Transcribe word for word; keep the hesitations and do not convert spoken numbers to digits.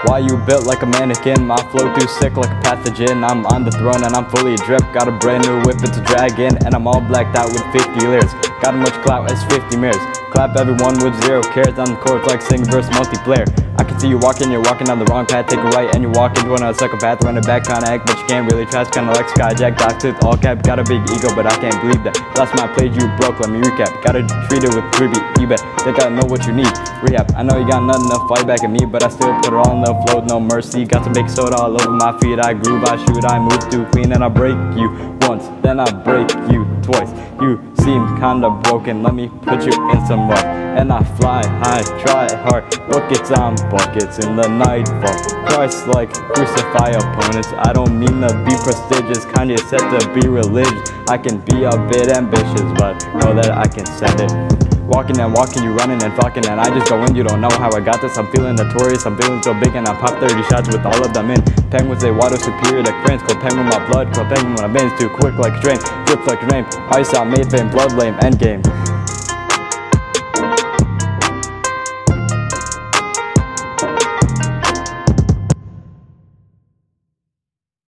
Why you built like a mannequin? My flow too sick like a pathogen. I'm on the throne and I'm fully dripped. Got a brand new whip, it's a dragon, and I'm all blacked out with fifty layers. Got as much clout as fifty mirrors. Clap everyone with zero cares. On the court like sing verse multiplayer. I can see you walking, you're walking down the wrong path. Take a right and you walk into another psychopath. Run it back, kinda act, but you can't really trust. Kinda like Skyjack, Doctor, all cap. Got a big ego, but I can't believe that. Last time I played you broke, let me recap. Gotta treat it with creepy, you bet. Think I know what you need. Rehab, I know you got nothing to fight back at me, but I still put it on the flow, no mercy. Got some baking soda all over my feet. I groove, I shoot, I move too clean, and I break you once, then I break you twice. You seem kinda broken, let me put you in some rough. And I fly high, try hard, buckets on buckets in the nightfall. Christ like crucify opponents. I don't mean to be prestigious, kinda set to be religious. I can be a bit ambitious, but know that I can send it. Walking and walking, you running and fucking, and I just go in, you don't know how I got this. I'm feeling notorious, I'm feeling so big, and I pop thirty shots with all of them in. Penguins, they water superior to cranes. Cold penguin my blood, cold penguin when I veins too quick like a train. Drips like a rain, ice out, made fame, blood lame, endgame.